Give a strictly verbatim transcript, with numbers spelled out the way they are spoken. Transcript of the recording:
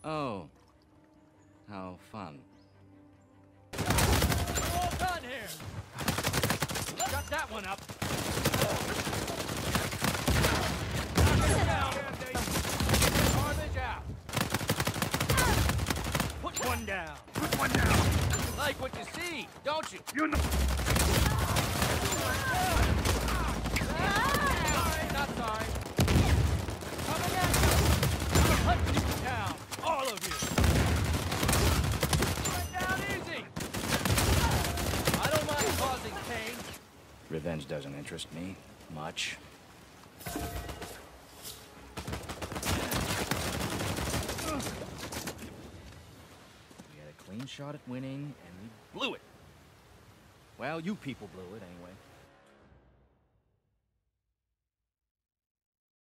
Oh. How fun. We're all done here! Shut that one up! Knock it down! Garbage out! Put one down! Put one down! You like what you see, don't you? You know... Sorry, not sorry. Coming at you! Hunting you down, all of you! Right down easy! I don't mind causing pain. Revenge doesn't interest me much. We had a clean shot at winning, and we blew it. Well, you people blew it anyway.